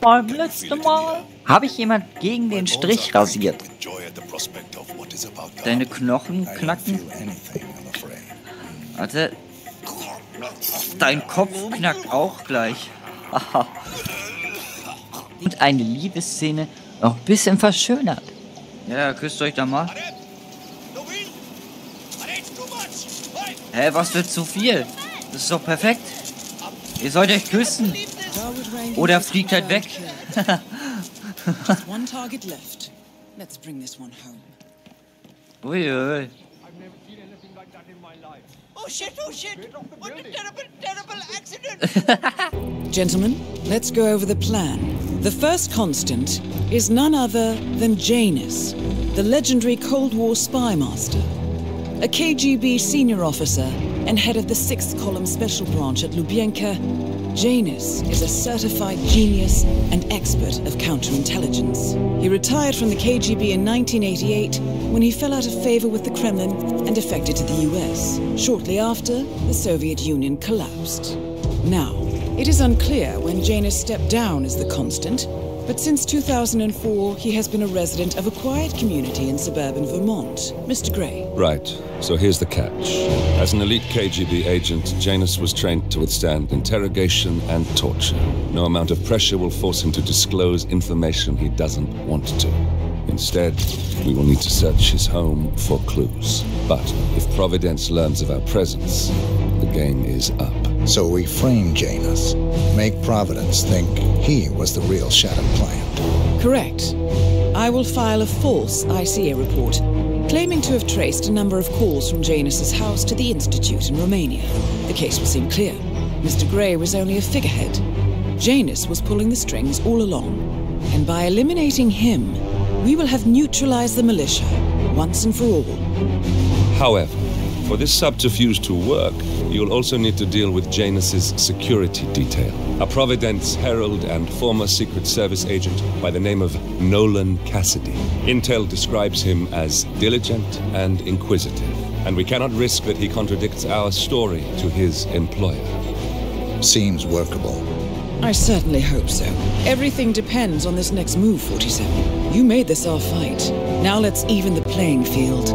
beim letzten Mal habe ich jemand gegen den Strich rasiert. Deine Knochen knacken. Warte. Dein Kopf knackt auch gleich. Und eine Liebesszene noch ein bisschen verschönert. Ja, küsst euch da mal. Hä, was wird zu viel? Das ist doch perfekt. Ihr sollt euch küssen. Oder fliegt halt weg. Uiui. Oh shit, what a terrible accident! Gentlemen, let's go over the plan. The first constant is none other than Janus, the legendary Cold War spy master, a KGB senior officer and head of the 6th Column Special Branch at Lubyanka. Janus is a certified genius and expert of counterintelligence. He retired from the KGB in 1988 when he fell out of favor with the Kremlin and defected to the US. Shortly after, the Soviet Union collapsed. Now, it is unclear when Janus stepped down as the constant, but since 2004, he has been a resident of a quiet community in suburban Vermont. Mr. Gray. Right. So here's the catch. As an elite KGB agent, Janus was trained to withstand interrogation and torture. No amount of pressure will force him to disclose information he doesn't want to. Instead, we will need to search his home for clues. But if Providence learns of our presence, the game is up. So we frame Janus, make Providence think he was the real shattered plant. Correct. I will file a false ICA report, claiming to have traced a number of calls from Janus's house to the Institute in Romania. The case will seem clear. Mr. Gray was only a figurehead. Janus was pulling the strings all along. And by eliminating him, we will have neutralized the militia, once and for all. However, for this subterfuge to work, you'll also need to deal with Janus's security detail. A Providence herald and former Secret Service agent by the name of Nolan Cassidy. Intel describes him as diligent and inquisitive, and we cannot risk that he contradicts our story to his employer. Seems workable. I certainly hope so. Everything depends on this next move, 47. You made this our fight. Now let's even the playing field.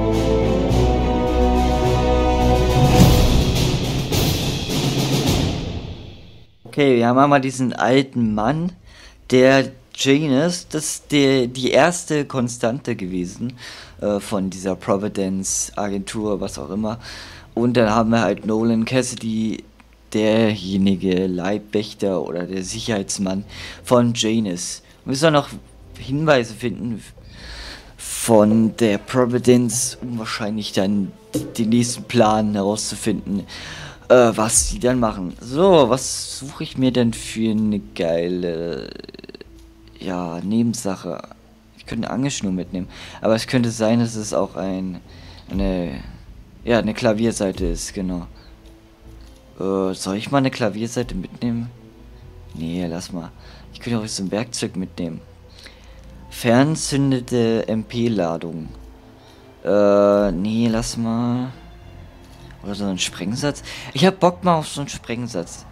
Okay, wir haben einmal diesen alten Mann, der Janus, das ist die erste Konstante gewesen von dieser Providence-Agentur, was auch immer. Und dann haben wir halt Nolan Cassidy, derjenige Leibwächter oder der Sicherheitsmann von Janus. Wir müssen auch noch Hinweise finden von der Providence, um wahrscheinlich dann den nächsten Plan herauszufinden, was sie dann machen. So, was suche ich mir denn für eine geile, ja, Nebensache? Ich könnte eine Angelschnur mitnehmen, aber es könnte sein, dass es auch eine Klavierseite ist, genau. Soll ich mal eine Klavierseite mitnehmen? Nee, lass mal. Ich könnte auch so ein Werkzeug mitnehmen. Fernzündete MP-Ladung. Nee, lass mal. Oder so ein Sprengsatz. Ich hab Bock mal auf so einen Sprengsatz.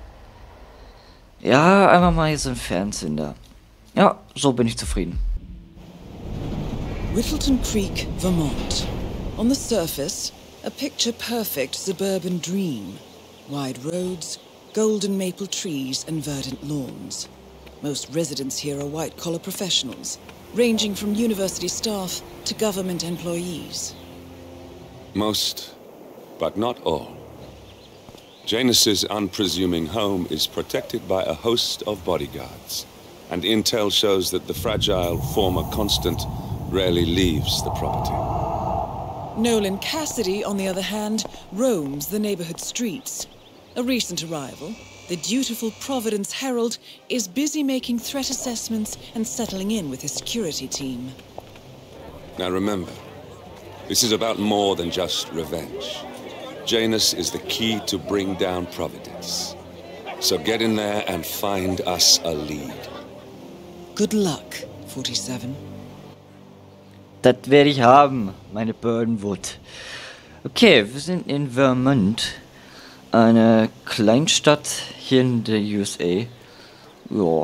Ja, einfach mal hier so ein Fernzünder. Ja, so bin ich zufrieden. Whittleton Creek, Vermont. On the surface, a picture-perfect suburban dream. Wide roads, golden maple trees and verdant lawns. Most residents here are white-collar professionals, ranging from university staff to government employees. Most, but not all. Janus's unpresuming home is protected by a host of bodyguards, and intel shows that the fragile former constant rarely leaves the property. Nolan Cassidy, on the other hand, roams the neighborhood streets. A recent arrival, the dutiful Providence Herald is busy making threat assessments and settling in with his security team. Now remember, this is about more than just revenge. Janus is the key to bring down Providence. So get in there and find us a lead. Good luck, 47. Das werde ich haben, meine Burnwood. Okay, wir sind in Vermont. Eine Kleinstadt hier in der USA. Ja.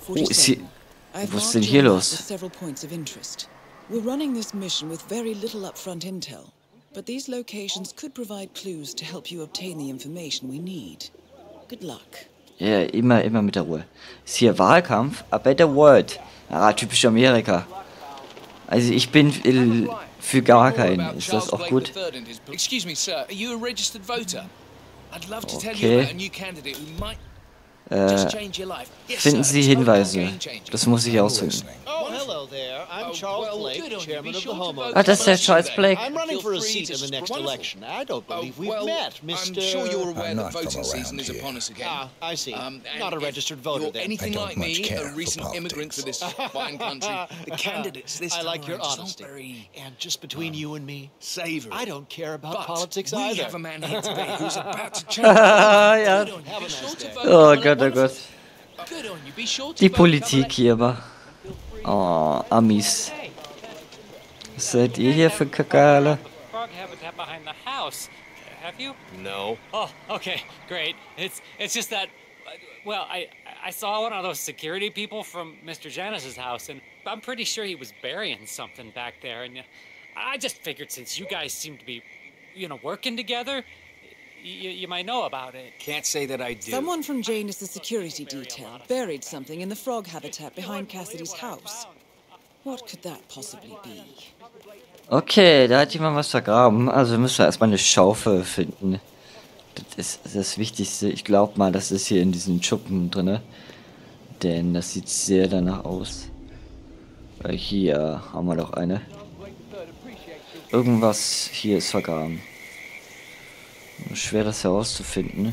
ist hier... 47. I've Was ist marked denn your hier map los? with several points of interest. We're running this mission with very little upfront intel, but these locations could provide clues to help you obtain the information we need. Good luck. Ja, immer mit der Ruhe. Ist hier Wahlkampf? A better world. Ah, typisch Amerika. Also ich bin für gar keinen. Ist das auch gut? Excuse me, sir. Are you a registered voter? I'd love to tell you Okay. about a new candidate who might just change your life. Yes, Finden sir. Sie It's a Hinweise. game changer. Das muss ich ausfinden. Oh, hello there. I'm Charles Blake, good on you. chairman Be of the sure to homeowners. vote Ah, das ist der for Charles us Blake. today. I'm running for a Feel free seat to in the next wonderful. election. I don't believe we've well, met, I'm Mr. sure you're aware I'm that not from voting season around is here. upon us again. Ah, I see. And Not a if registered voter you're then. anything I don't like much me, care a for recent immigrant to politics. this fine country, the candidates this I time like your around just honesty. aren't very And just between you and me, savoury. I don't care about But politics we either. have a man here today who's about to change. Ja. Good on you. Be sure to vote. Oh Gott, oh Gott. Good on you. Be sure to Die vote. Politik hier aber. Oh, Amis. Was seid ihr hier für Kakale? Frog habitat behind the house. Have you? No. Oh, okay, great. It's just that, well, I saw one of those security people from Mr. Janice's house, and I'm pretty sure he was burying something back there. And I just figured since you guys seem to be, working together, you might know about it. Can't say that I do. Someone from Janus' security detail buried something in the frog habitat behind Cassidy's house. What could that possibly be? Okay, da hat jemand was vergraben. Also müssen wir erstmal eine Schaufel finden. Das ist das Wichtigste. Ich glaube mal, das ist hier in diesen Schuppen drinne. Denn das sieht sehr danach aus. Weil hier haben wir doch eine. Irgendwas hier ist vergraben. Schwer das herauszufinden.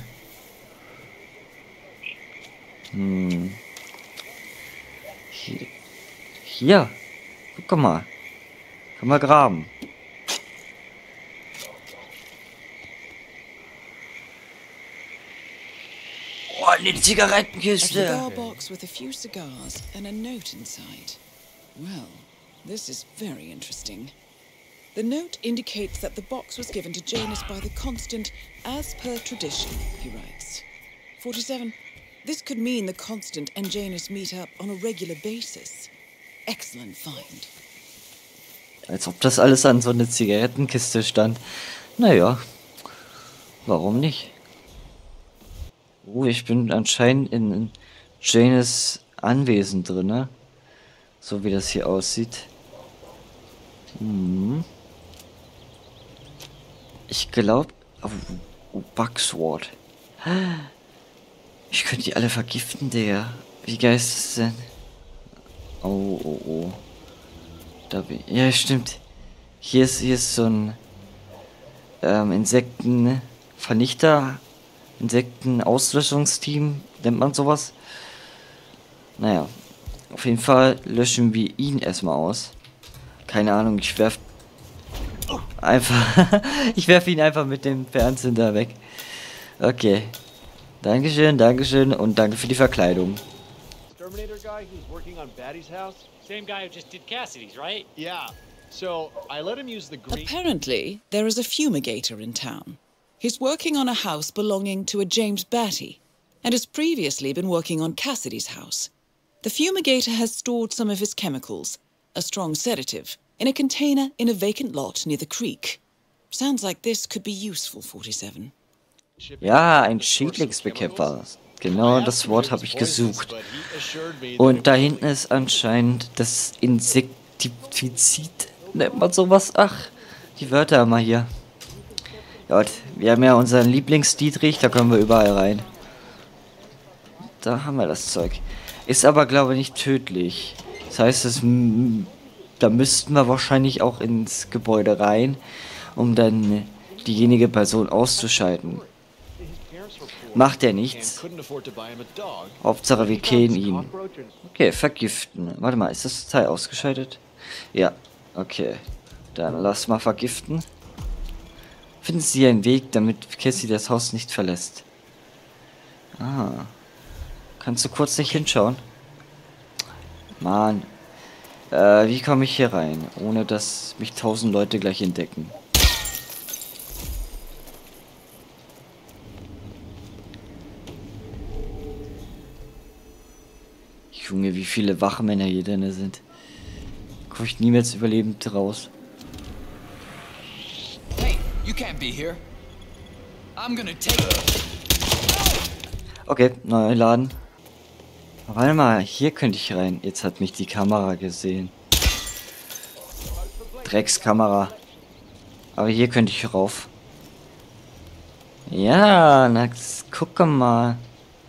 Hier. Guck mal. Kann man graben. Oh, eine A Zigarettenkiste. cigar box with a few cigars and a note inside. Well, this is very interesting. The note indicates that the box was given to Janus by the Constant as per tradition, he writes. 47. This could mean the Constant and Janus meet up on a regular basis. Excellent find. Als ob das alles an so eine Zigarettenkiste stand. Naja, warum nicht? Oh, ich bin anscheinend in Janus Anwesen drin, ne? So wie das hier aussieht. Ich glaube... Oh, Bugsword. Ich könnte die alle vergiften, Digga. Wie geil ist das denn? Oh. Da bin ich. Ja, stimmt. Hier ist so ein Insektenvernichter, Insektenauslöschungsteam, nennt man sowas. Naja, auf jeden Fall löschen wir ihn erstmal aus. Keine Ahnung, ich werf ihn einfach mit dem Fernzünder weg. Okay. Dankeschön und danke für die Verkleidung. Terminator guy who's working on Batty's house? Same guy who just did Cassidy's, right? Yeah. So I let him use the green. Apparently, there is a fumigator in town. He's working on a house belonging to a James Batty, and has previously been working on Cassidy's house. The fumigator has stored some of his chemicals, a strong sedative, in a container in a vacant lot near the creek. Sounds like this could be useful, 47. Ja, ein Schädlingsbekämpfer. Genau das Wort habe ich gesucht. Und da hinten ist anscheinend das Insektizid. Nennt man sowas? Ach, die Wörter mal hier. Gott, wir haben ja unseren Lieblingsdietrich, da können wir überall rein. Da haben wir das Zeug. Ist aber, glaube ich, nicht tödlich. Das heißt, da müssten wir wahrscheinlich auch ins Gebäude rein, um dann diejenige Person auszuschalten. Macht er nichts. Hauptsache, wir killen ihn. Okay, vergiften. Warte mal, ist das Teil ausgeschaltet? Ja, okay. Dann lass mal vergiften. Finden Sie einen Weg, damit Cassie das Haus nicht verlässt. Ah. Kannst du kurz nicht hinschauen? Mann. Wie komme ich hier rein, ohne dass mich 1000 Leute gleich entdecken? Junge, wie viele Wachmänner hier drin sind. Komme ich niemals überlebend raus. Hey, you can't be here. I'm gonna take it. Okay, neu laden. Warte mal, hier könnte ich rein. Jetzt hat mich die Kamera gesehen. Dreckskamera. Aber hier könnte ich rauf. Ja, na, guck mal.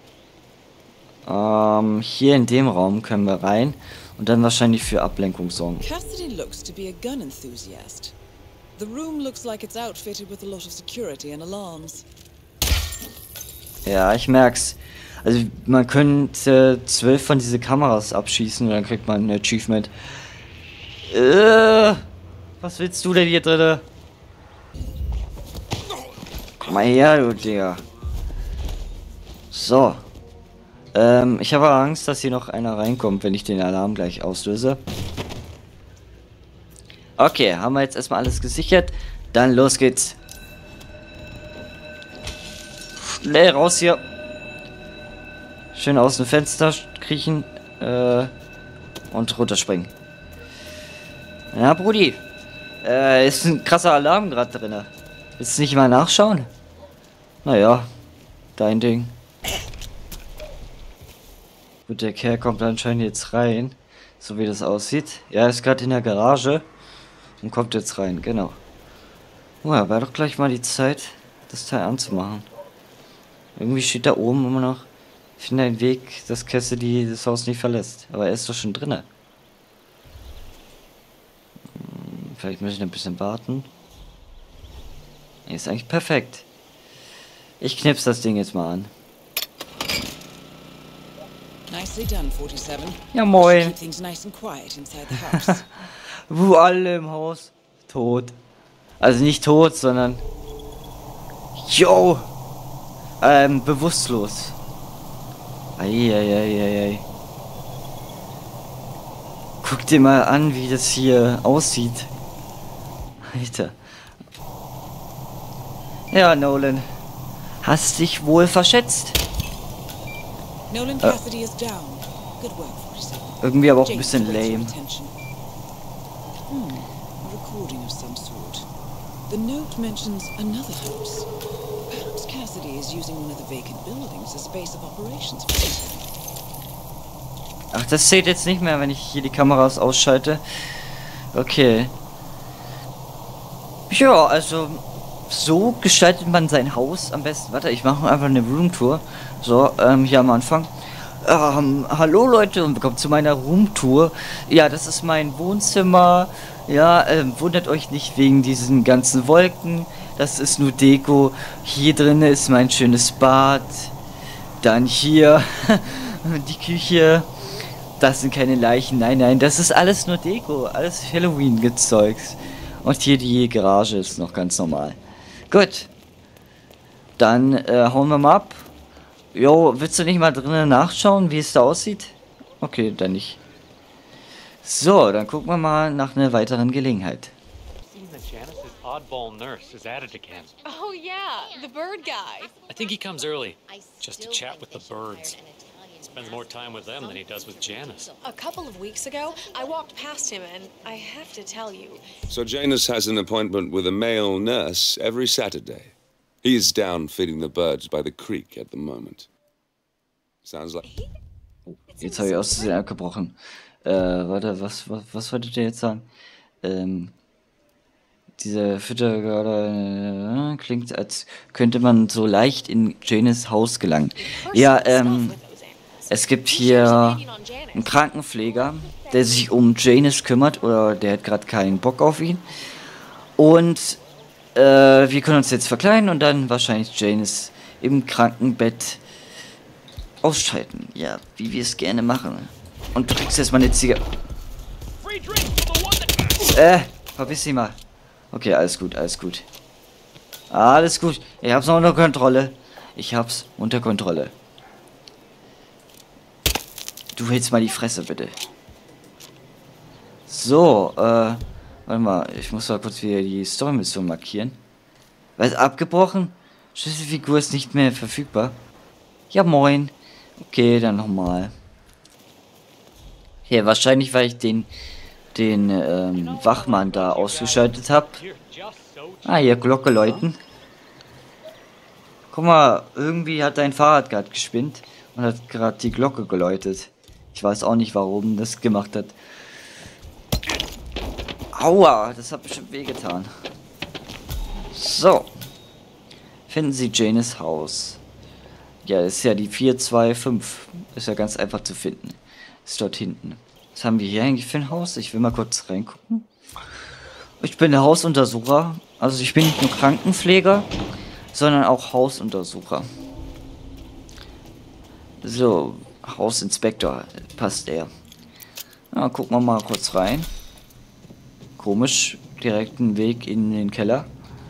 Hier in dem Raum können wir rein und dann wahrscheinlich für Ablenkung sorgen. Cassidy looks to be a gun enthusiast. The room looks like it's outfitted with a lot of security and alarms. Ja, ich merk's. Also man könnte 12 von diese Kameras abschießen und dann kriegt man ein Achievement. Was willst du denn hier drinne? Komm mal her, du Digga. So. Ich habe Angst, dass hier noch einer reinkommt, wenn ich den Alarm gleich auslöse. Okay, haben wir jetzt erstmal alles gesichert. Dann los geht's. Schnell raus hier. Schön aus dem Fenster kriechen. Und runterspringen. Ja, Brudi. Ist ein krasser Alarm gerade drin. Willst du nicht mal nachschauen? Naja, dein Ding. Gut, der Kerl kommt anscheinend jetzt rein. So wie das aussieht. Ja, er ist gerade in der Garage. Und kommt jetzt rein, genau. Oh ja, war doch gleich mal die Zeit, das Teil anzumachen. Irgendwie steht da oben immer noch: Finde einen Weg, dass Cassidy das Haus nicht verlässt. Aber er ist doch schon drinne. Vielleicht muss ich ein bisschen warten. Nee, ist eigentlich perfekt. Ich knipse das Ding jetzt mal an. Nicely done, 47. Ja, moin. Keep things nice and quiet inside the house. Wo alle im Haus tot. Also nicht tot, sondern... Yo! Bewusstlos. Eieieiei. Guck dir mal an, wie das hier aussieht. Alter. Ja, Nolan. Hast dich wohl verschätzt. Nolan Cassidy is down. Good work, 47. Irgendwie aber auch ein bisschen lame. A recording of some sort. The note mentions another house. Perhaps Cassidy is using one of the vacant buildings as base of operations for something. Ach, das zählt jetzt nicht mehr, wenn ich hier die Kameras ausschalte. Okay. Ja, also so gestaltet man sein Haus am besten. Warte, ich mache einfach eine Roomtour. So, hier am Anfang. Hallo Leute und willkommen zu meiner Roomtour. Ja, das ist mein Wohnzimmer. Ja, wundert euch nicht wegen diesen ganzen Wolken. Das ist nur Deko. Hier drin ist mein schönes Bad. Dann hier die Küche. Das sind keine Leichen. Nein, nein, das ist alles nur Deko. Alles Halloween-Gezeugs. Und hier die Garage ist noch ganz normal. Gut. Dann hauen wir mal ab. Jo, willst du nicht mal drinnen nachschauen, wie es da aussieht? Okay, dann nicht. So, dann gucken wir mal nach einer weiteren Gelegenheit. Janice's oddball nurse is at it again. Oh yeah, the bird guy. I think he comes early, just to chat with the birds. Spends more time with them than he does with Janice. A couple of weeks ago, I walked past him and I have to tell you. So Janus has an appointment with a male nurse every Saturday. He's down feeding the birds by the creek at the moment. Sounds like... Jetzt habe ich aus Versehen abgebrochen. Warte, was wolltet ihr jetzt sagen? Diese Füttergarde klingt, als könnte man so leicht in Janes Haus gelangen. Ja, es gibt hier einen Krankenpfleger, der sich um Janes kümmert, oder der hat gerade keinen Bock auf ihn. Und wir können uns jetzt verkleiden und dann wahrscheinlich Janes im Krankenbett ausschalten. Ja, wie wir es gerne machen. Und du kriegst jetzt mal eine Ziege. Verpiss dich mal. Okay, alles gut, alles gut. Alles gut. Ich hab's noch unter Kontrolle. Ich hab's unter Kontrolle. Du hältst mal die Fresse, bitte. So, warte mal. Ich muss mal kurz wieder die Story-Mission markieren. Was, abgebrochen? Schlüsselfigur ist nicht mehr verfügbar. Ja, moin. Okay, dann nochmal. Ja, wahrscheinlich, weil ich den Wachmann da ausgeschaltet habe. Ah, hier Glocke läuten. Guck mal, irgendwie hat dein Fahrrad gerade gespinnt und hat gerade die Glocke geläutet. Ich weiß auch nicht, warum das gemacht hat. Aua, das hat bestimmt wehgetan. So. Finden Sie Janes Haus. Ja, das ist ja die 425. Ist ja ganz einfach zu finden. Ist dort hinten. Was haben wir hier eigentlich für ein Haus? Ich will mal kurz reingucken. Ich bin der Hausuntersucher. Also ich bin nicht nur Krankenpfleger, sondern auch Hausuntersucher. So, Hausinspektor. Passt der. Na, gucken wir mal kurz rein. Komisch. Direkt einen Weg in den Keller.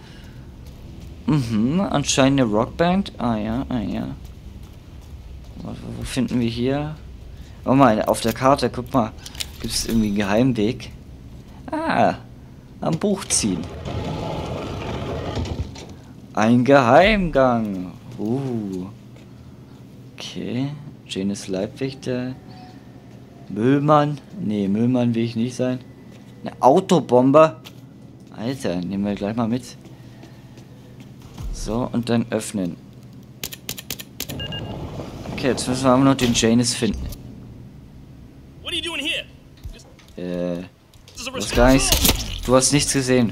Anscheinend eine Rockband. Ah ja. Wo finden wir hier? Oh mal, auf der Karte, guck mal. Gibt es irgendwie einen Geheimweg? Ah, am Buch ziehen. Ein Geheimgang. Okay. Janes Leibwächter. Müllmann. Nee, Müllmann will ich nicht sein. Eine Autobomber. Alter, nehmen wir gleich mal mit. So, und dann öffnen. Okay, jetzt müssen wir aber noch den Janus finden. Du hast gar nichts. Du hast nichts gesehen.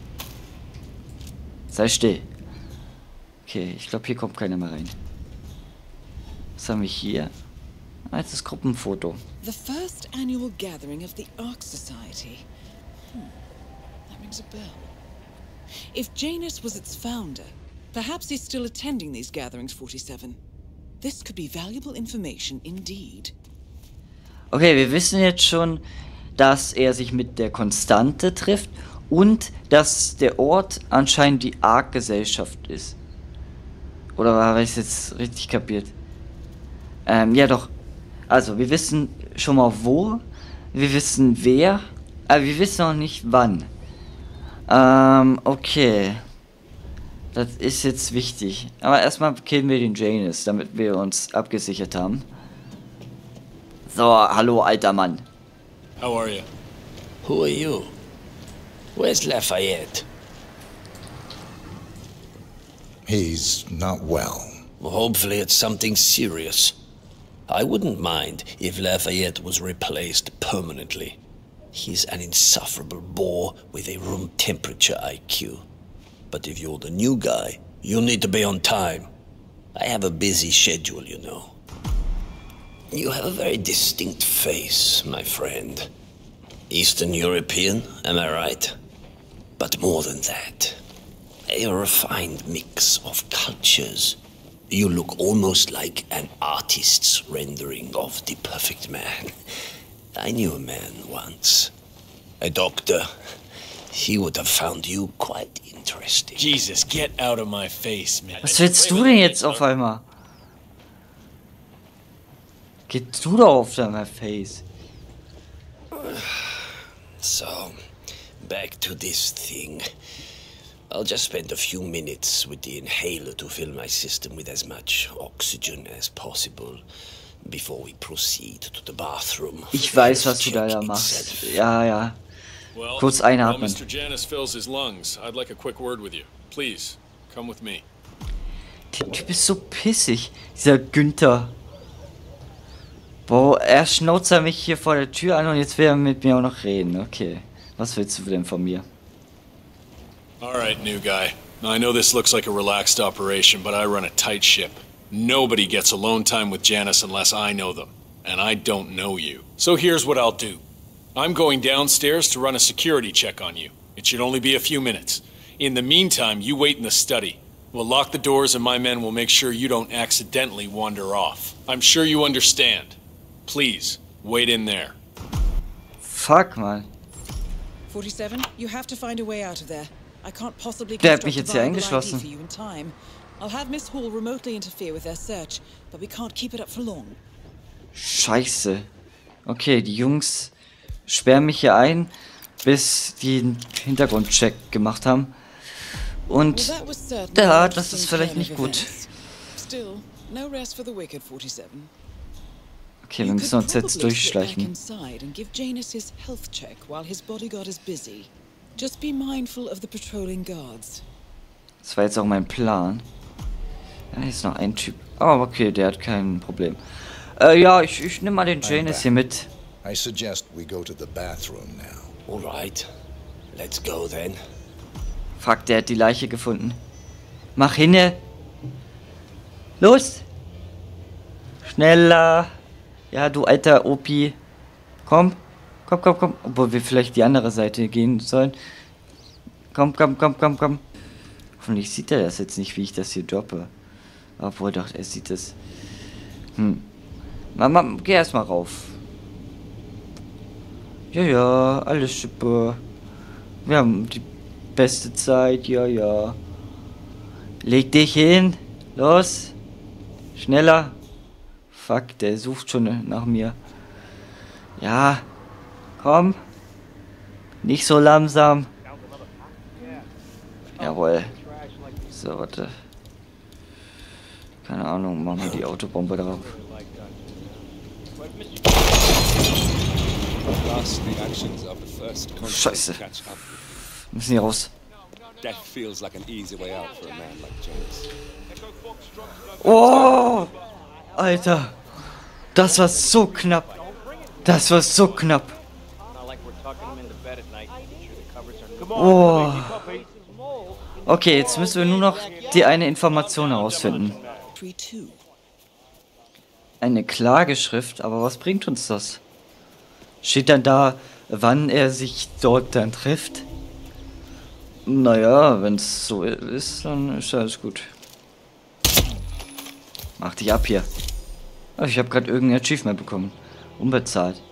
Sei still. Okay, ich glaube, hier kommt keiner mehr rein. Was haben wir hier? Ah, das Gruppenfoto. The first annual gathering of the Ark Society. That rings a bell. If Janus was its founder, perhaps he's still attending these gatherings, 47. This could be valuable information indeed. Okay, wir wissen jetzt schon, dass er sich mit der Konstante trifft und dass der Ort anscheinend die Ark-Gesellschaft ist. Oder habe ich es jetzt richtig kapiert? Ja doch. Also, wir wissen schon mal wo, wir wissen wer, aber wir wissen noch nicht wann. Okay. Das ist jetzt wichtig. Aber erstmal killen wir den Janus, damit wir uns abgesichert haben. So, hallo, alter Mann. How are you? Who are you? Where's Lafayette? He's not well. Well, hopefully it's something serious. I wouldn't mind if Lafayette was replaced permanently. He's an insufferable bore with a room temperature IQ. But if you're the new guy, you'll need to be on time. I have a busy schedule, you know. You have a very distinct face, my friend. Eastern European, am I right? But more than that, a refined mix of cultures. You look almost like an artist's rendering of the perfect man. I knew a man once. A doctor. He would have found you quite interesting. Jesus, get out of my face, man. Was willst du denn jetzt auf einmal? Geht du doch auf dein Face. So, back to this thing. I'll just spend a few minutes with the inhaler to fill my system with as much oxygen as possible before we proceed to the bathroom. Ich weiß, was du da machst. Ja. Kurz einatmen. Mr. Janus fills his lungs. I'd like a quick word with you. Please, come with me. Der Typ ist so pissig, dieser Günther. Boah, er schnauzt mich hier vor der Tür an und jetzt will er mit mir auch noch reden. Okay, was willst du denn von mir? Alright, new guy. Now, I know this looks like a relaxed operation, but I run a tight ship. Nobody gets alone time with Janus unless I know them. And I don't know you. So here's what I'll do. I'm going downstairs to run a security check on you. It should only be a few minutes. In the meantime, you wait in the study. We'll lock the doors and my men will make sure you don't accidentally wander off. I'm sure you understand. Please, wait in there. Fuck, man. 47, you have to find a way out of there. I can't possibly Der hat mich construct jetzt a hier viable ID eingeschlossen. for you in time. I'll have Miss Hall remotely interfere with their search, but we can't keep it up for long. Scheiße. Okay, die Jungs sperren mich hier ein, bis die einen Hintergrundcheck gemacht haben. Und ja, das ist vielleicht nicht gut. Still, no rest for the wicked, 47. Okay, wir müssen uns jetzt durchschleichen. Inside and give Janus his health check while his bodyguard is busy. Just be mindful of the patrolling guards. Das war jetzt auch mein Plan. Ja, hier ist noch ein Typ. Oh, okay, der hat kein Problem. Ja, ich nehme mal den Janus hier mit. I suggest we go to the bathroom now. All right. Let's go then. Fuck, der hat die Leiche gefunden. Mach hinne. Los. Schneller. Ja, du alter Opi. Komm. Komm, komm, komm. Obwohl wir vielleicht die andere Seite gehen sollen. Komm, komm, komm, komm, komm. Hoffentlich sieht er das jetzt nicht, wie ich das hier droppe. Obwohl doch, er sieht es. Mama, geh erstmal rauf. Ja, ja, alles super. Wir haben die beste Zeit, ja, ja. Leg dich hin. Los. Schneller. Fuck, der sucht schon nach mir. Ja. Komm. Nicht so langsam. Jawohl. So, warte. Keine Ahnung, machen wir die Autobombe drauf. Scheiße. Wir müssen hier raus. Oh! Alter. Das war so knapp. Das war so knapp. Oh. Okay, jetzt müssen wir nur noch die eine Information herausfinden. Eine Klageschrift, aber was bringt uns das? Steht dann da, wann er sich dort dann trifft? Naja, wenn es so ist, dann ist alles gut. Mach dich ab hier. Oh, ich habe gerade irgendein Achievement bekommen. Unbezahlt.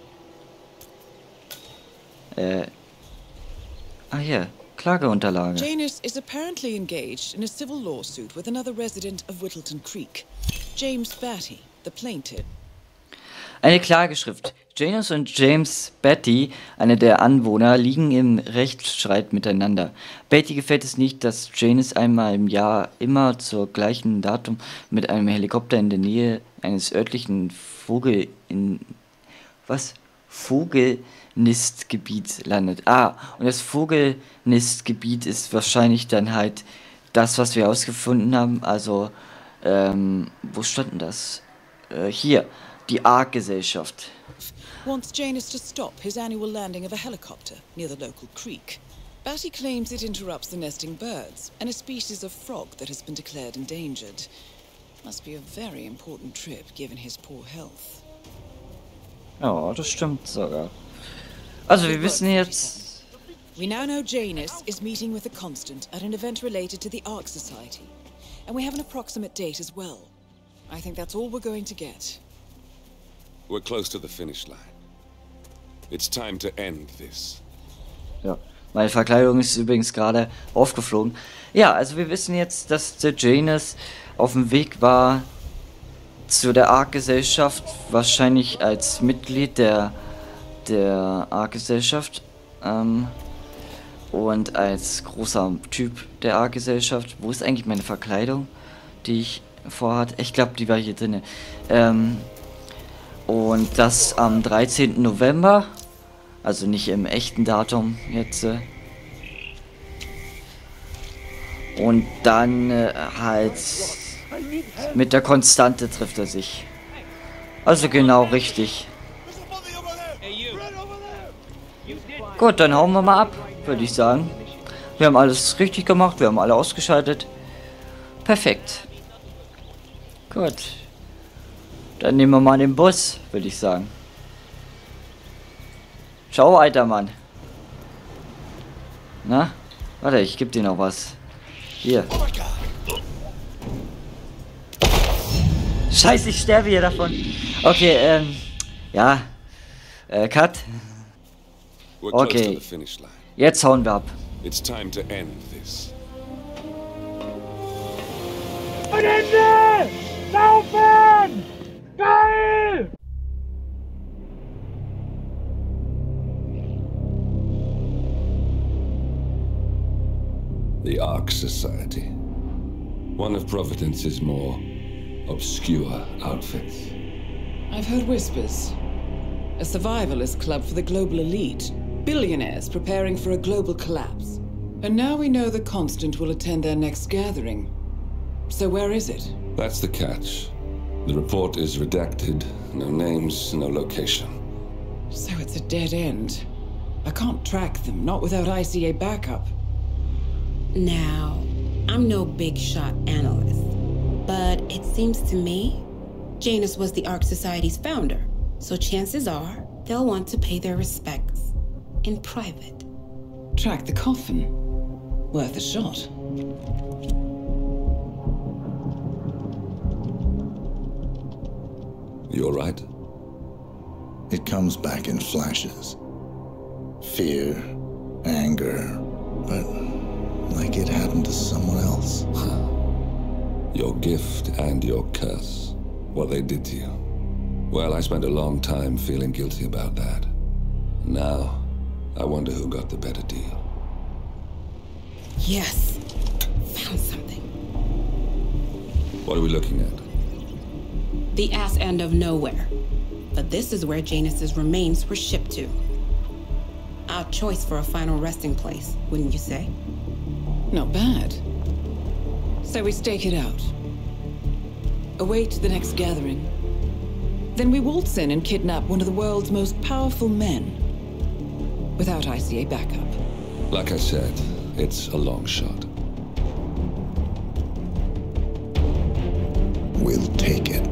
Ah, hier. Klageunterlage. Janus is apparently engaged in a civil lawsuit with another resident of Whittleton Creek, James Batty, the plaintiff. Eine Klageschrift. Janus und James Batty, einer der Anwohner, liegen im Rechtsstreit miteinander. Batty gefällt es nicht, dass Janus einmal im Jahr immer zur gleichen Datum mit einem Helikopter in der Nähe eines örtlichen Vogelnistgebiet landet. Ah, und das Vogelnistgebiet ist wahrscheinlich dann halt das, was wir herausgefunden haben. Also, wo stand denn das? Hier, die Ark-Gesellschaft. Wants Janus to stop his annual landing of a helicopter near the local creek. Batty claims it interrupts the nesting birds and a species of frog that has been declared endangered. Must be a very important trip given his poor health. Oh, das stimmt sogar. Also, wir wissen jetzt... We now know Janus is meeting with the Constant at an event related to the Ark Society. And we have an approximate date as well. I think that's all we're going to get. We're close to the finish line. It's time to end this. Ja, meine Verkleidung ist übrigens gerade aufgeflogen. Ja, also wir wissen jetzt, dass der Janus auf dem Weg war zu der Ark-Gesellschaft, wahrscheinlich als Mitglied der Ark-Gesellschaft und als großer Typ der Ark-Gesellschaft. Wo ist eigentlich meine Verkleidung, die ich vorhatte? Ich glaube, die war hier drin. Und das am 13. November, also nicht im echten Datum jetzt. Und dann halt mit der Konstante trifft er sich. Also genau richtig. Gut, dann hauen wir mal ab, würde ich sagen. Wir haben alles richtig gemacht, wir haben alle ausgeschaltet. Perfekt. Gut. Dann nehmen wir mal den Bus, würde ich sagen. Ciao, alter Mann. Na? Warte, ich gebe dir noch was. Hier. Scheiße, ich sterbe hier davon. Okay, ja. Cut. Okay. Jetzt hauen wir ab. It's time to end this. Ein Ende! Laufen! Geil! The Ark Society. One of Providence's more obscure outfits. I've heard whispers. A survivalist club for the global elite. Billionaires preparing for a global collapse. And now we know the Constant will attend their next gathering. So where is it? That's the catch. The report is redacted. No names, no location. So it's a dead end. I can't track them, not without ICA backup. Now, I'm no big shot analyst, but it seems to me Janus was the Ark Society's founder, so chances are they'll want to pay their respects in private. Track the coffin. Worth a shot. You all right? It comes back in flashes. Fear, anger, but like it happened to someone else. Your gift and your curse. What they did to you. Well, I spent a long time feeling guilty about that. Now, I wonder who got the better deal. Yes. Found something. What are we looking at? The ass end of nowhere. But this is where Janus's remains were shipped to. Our choice for a final resting place, wouldn't you say? Not bad. So we stake it out. Await the next gathering. Then we waltz in and kidnap one of the world's most powerful men. Without ICA backup. Like I said, it's a long shot. We'll take it.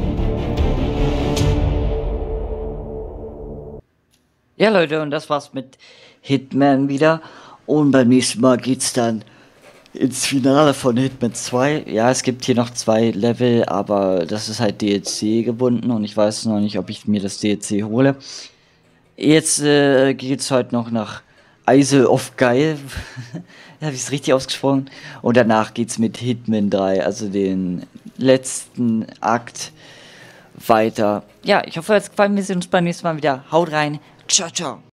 Ja, Leute, und das war's mit Hitman wieder. Und beim nächsten Mal geht's dann ins Finale von Hitman 2. Ja, es gibt hier noch 2 Level, aber das ist halt DLC gebunden und ich weiß noch nicht, ob ich mir das DLC hole. Jetzt geht's heute noch nach Isle of Geil. Habe ich es richtig ausgesprochen? Und danach geht's mit Hitman 3, also den letzten Akt, weiter. Ja, ich hoffe, es gefallen. Wir sehen uns beim nächsten Mal wieder. Haut rein. Ciao, ciao.